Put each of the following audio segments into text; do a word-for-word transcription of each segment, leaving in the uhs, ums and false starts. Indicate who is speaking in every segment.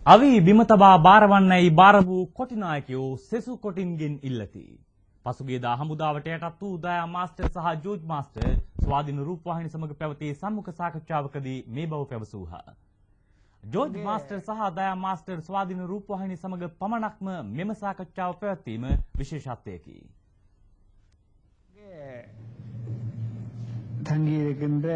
Speaker 1: අවි බිමතබා බාරවන්නයි බාර වූ කොටිනායකයෝ සෙසු කොටින්ගෙන් ඉල්ලති. පසුගියදා හමුදාවට යටත් වූ දයා මාස්ටර් සහ ජෝර්ජ් මාස්ටර් ස්වාධීන රූපවාහිනිය සමග පැවති සම්මුඛ සාකච්ඡාවකදී මේ බව පැවසූහ. ජෝර්ජ් මාස්ටර් සහ දයා මාස්ටර් ස්වාධීන රූපවාහිනිය සමග පමණක්ම මෙම සාකච්ඡාව පැවැත්වීම විශේෂත්වයකි.
Speaker 2: තංගීරකින්ද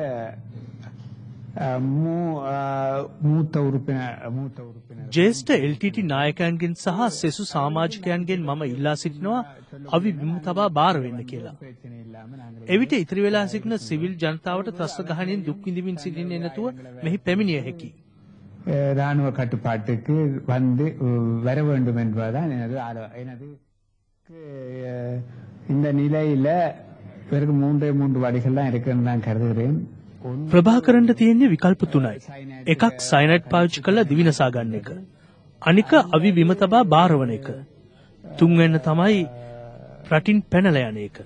Speaker 3: ජේෂ්ඨ එල් ටී ටී නායකයන්ගෙන් සහ සෙසු සමාජිකයන්ගෙන් මම ඉල්ලා සිටිනවා අවි බිම තබා බාර වෙන්න කියලා. එවිට ඉතිරි වෙලා සිටින සිවිල් ජනතාවට ත්‍රස්ත ගහනින් දුක් විඳින්මින් සිටින්නේ නැතුව මෙහි පැමිණිය හැකියි.
Speaker 2: ராணுவ கட்டுப்பாட்டுக்கு வந்து வர வேண்டும் என்பதுதான் எனது எனது இந்த நிலையில பிறகு மூன்றே மூன்று வழிகள் தான் இருக்குன்னு நான் கருதுகிறேன்.
Speaker 3: ප්‍රභාකරන්ට තියෙන්නේ විකල්ප තුනයි. එකක් සයනයිඩ් පාවිච්චි කරලා දිවිනසා ගන්න එක. අනික අවි බිම තබා බාරවන එක. තුන්වෙන්න තමයි රටින් පැනලා යන එක.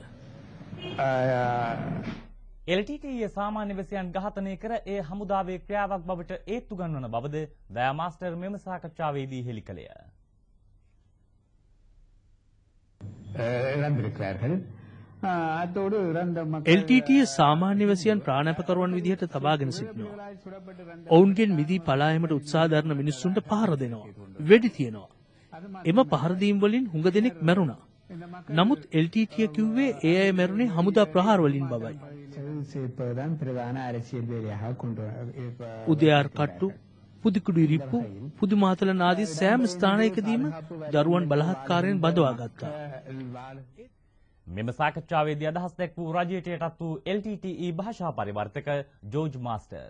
Speaker 1: එල් ටී ටී සාමාන්‍ය වැසියන් ඝාතනය කර ඒ හමුදාවේ ක්‍රියාවක් බවට ඒත්තු ගන්වන බවද දයා මාස්ටර් මෙම සාකච්ඡාවේදී හෙළි කළේය.
Speaker 3: එල් ටී ටී සාමාන්‍ය වැසියන් ප්‍රාණාපකරුවන් විදිහට තබාගෙන සිටිනවා. ඔවුන්ගෙන් මිදී පලා යාමට උත්සාහ දරන මිනිස්සුන්ට පහර දෙනවා. වෙඩි තියනවා. එම පහර දීම් වලින් හුඟ දෙනෙක් මැරුණා. නමුත් එල් ටී ටී කිව්වේ ඒ අය මැරුණේ හමුදා ප්‍රහාර වලින් බවයි. උදයාර් කට්ටු, පුදුකුඩු ඉරිප්පු, පුදුමාතල ආදී සෑම ස්ථානයකදීම දරුවන් බලහත්කාරයෙන් බඳවා ගත්තා.
Speaker 1: මෙම සාකච්ඡාවේදී අදහස් දැක් වූ රජයට යටත් වූ එල් ටී ටී ඊ භාෂා පරිවර්තක George master.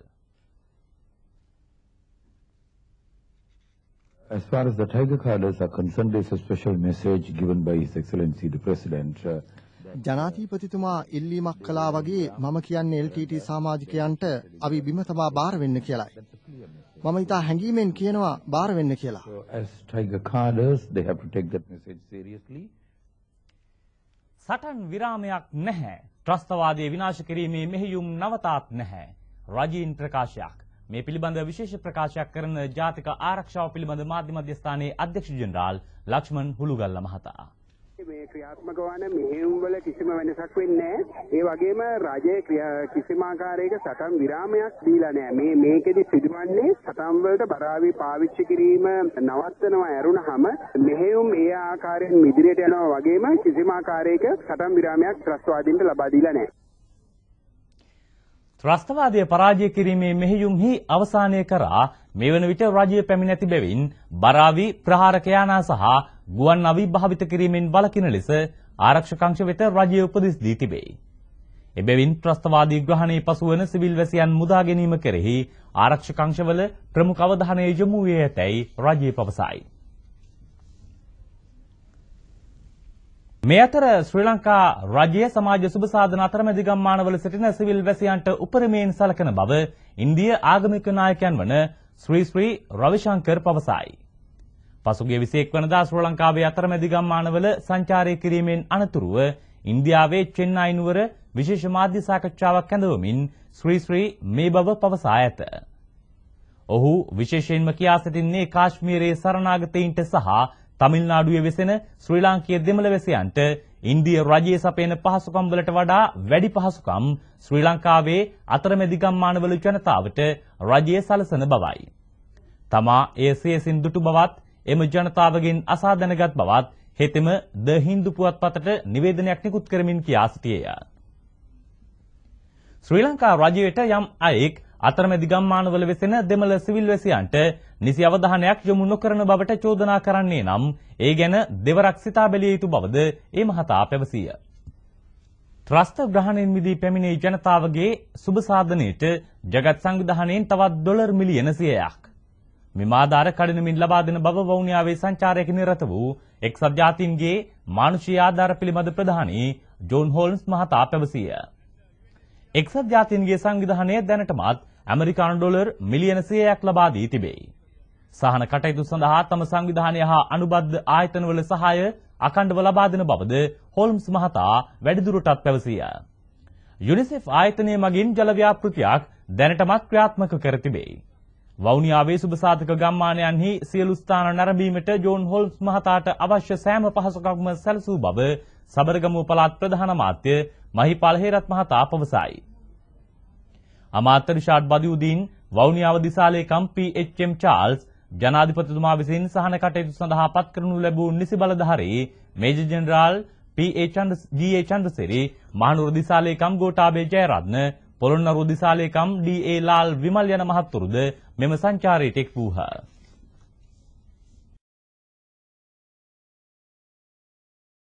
Speaker 4: As far as the Tiger cadres are concerned, there is a special message given by His Excellency the President. Uh,
Speaker 5: ජනාධිපතිතුමා ඉල්ලීමක් කළා වගේ මම කියන්නේ එල් ටී ටී සමාජිකයන්ට අවි බිම තබා බාර වෙන්න කියලායි. මම ඊට හැංගීමෙන් කියනවා බාර වෙන්න කියලා.
Speaker 4: So as Tiger cadres, they have to take that message seriously.
Speaker 1: සටන් විරාමයක් නැහැ. ත්‍රස්තවාදයේ විනාශ කිරීමේ මෙහෙයුම් නවතාත් නැහැ. රජීන් ප්‍රකාශයක්. මේ පිළිබඳ විශේෂ ප්‍රකාශයක් කරන ජාතික ආරක්ෂාව පිළිබඳ මාධ්‍ය මධ්‍යස්ථානයේ අධ්‍යක්ෂ ජෙනරාල් ලක්ෂ්මන් හුළුගල්ල මහතා.
Speaker 6: මේ ක්‍රියාත්මක වන මෙහෙයුම් වල කිසිම වෙනසක් වෙන්නේ නැහැ. ඒ වගේම රජයේ කිසිම ආකාරයක සටන් විරාමයක් දීලා නැහැ. මේ මේකෙදි සිදුවන්නේ සටන් වලට බරාවි පාවිච්චි කිරීම නවත්තනවා ඇරුණාම මෙහෙයුම් ඒ ආකාරයෙන් ඉදිරියට යනවා වගේම කිසිම ආකාරයක සටන් විරාමයක් ත්‍රස්තවාදීන්ට ලබා දීලා නැහැ.
Speaker 1: ත්‍රස්තවාදය පරාජය කිරීමේ මෙහෙයුම්හි අවසානය කරා මේ වන විට රජය පැමිණ ඇති බැවින් බරාවි ප්‍රහාරක යානා සහ ගුවන් අවි භාවිත කිරීමෙන් වළකින ලෙස ආරක්ෂක අංශ වෙත රජය උපදෙස් දී තිබේ. එබැවින් ත්‍රස්තවාදී ග්‍රහණයේ පසුවන සිවිල් වැසියන් මුදා ගැනීම කෙරෙහි ආරක්ෂක අංශවල ප්‍රමුඛ අවධානය යොමු වී ඇතැයි රජය පවසයි. මේ අතර ශ්‍රී ලංකා රාජ්‍ය සමාජ සුබ සාධන අතරමැදි ගම්මානවල සිටින සිවිල් වැසියන්ට උපරිමයෙන් සලකන බව ඉන්දිය ආගමික නායකයන් වන ශ්‍රී ශ්‍රී රවි ශංකර් පවසයි. පසුගිය විසි එක් වනදා ශ්‍රී ලංකාවේ අතරමැදි ගම්මානවල සංචාරය කිරීමෙන් අනතුරුව ඉන්දියාවේ චෙන්නයි නුවර විශේෂ මාධ්‍ය සාකච්ඡාවක් ඇඳවමින් ශ්‍රී ශ්‍රී මේ බව පවසා ඇත. ඔහු විශේෂයෙන්ම කියා සිටින්නේ කාශ්මීරයේ සරණාගතයින්ට සහ තමිල් නාඩුවේ වෙසෙන ශ්‍රී ලාංකීය දෙමළ වැසියන්ට ඉන්දිය රජයේ සපයන පහසුකම් වලට වඩා වැඩි පහසුකම් ශ්‍රී ලංකාවේ අතරමැදි ගම්මානවල ජනතාවට රජය සලසන බවයි. තමා එය සියසින් දුටු බවත් එම ජනතාවගෙන් අසා දැනගත් බවත් හෙතෙම ද හින්දු පුවත්පතට නිවේදනයක් නිකුත් කරමින් කියා සිටියේය. ශ්‍රී ලංකා රජයට යම් අයෙක් අතරමැදි ගම්මානවල වෙසෙන දෙමළ සිවිල් වැසියන්ට නිසි අවධානයක් යොමු නොකරන බවට චෝදනා කරන්නේ නම් ඒ ගැන දෙවරක් සිතා බැලිය යුතු බවද ඒ මහතා පැවසීය. ත්‍රස්ත ග්‍රහණයෙන් මිදී පැමිණි ජනතාවගේ සුබ සාධනයට ජගත් සංවිධානයෙන් තවත් ඩොලර් මිලියන සියයක් මෙම ආධාර කඩිනමින් ලබා දෙන බව වවුනියාවේ සංචාරයක නිරත වූ එක්සත් ජාතීන්ගේ මානුෂීය ආධාර පිළිබඳ ප්‍රධානී ජෝන් හෝල්ම්ස් මහතා පැවසීය. එක්සත් ජාතීන්ගේ සංවිධානය දැනටමත් ඇමරිකානු ඩොලර් මිලියන සියයක් ලබා දී තිබේ. සහන කටයුතු සඳහා තම සංවිධානය හා අනුබද්ධ ආයතනවල සහාය අඛණ්ඩව ලබා දෙන බවද හෝල්ම්ස් මහතා වැඩිදුරටත් පැවසීය. යුනිසෙෆ් ආයතනය මගින් ජල ව්‍යාපෘතියක් දැනටමත් ක්‍රියාත්මක කර තිබේ. වවුනියාවේ සුබසාධක ගම්මානයන්හි සියලු ස්ථාන නැරඹීමට ජෝන් හොල්ස් මහතාට අවශ්‍ය සෑම පහසුකම්ම සැලසූ බව සබරගමුව පළාත් ප්‍රධාන අමාත්‍ය මහිපාල හේරත් මහතා පවසයි. අමාත්‍ය රිෂාඩ් බදියුදීන් වවුනියාව දිසාලේකම් පී එච් එම් චාල්ස් ජනාධිපතිතුමා විසින් සහන කටයුතු සඳහා පත් කරනු ලැබූ නිසි බලධාරී major general P A G A Chandrasiri Mahanuwara දිසාලේකම් ගෝඨාභය ජයරත්න පොළොන්නරුව දිසාලේකම් ඩී ඒ ලාල් විමල් යන මහත්තුරුද මෙම සංචාරයට එක් වූහ.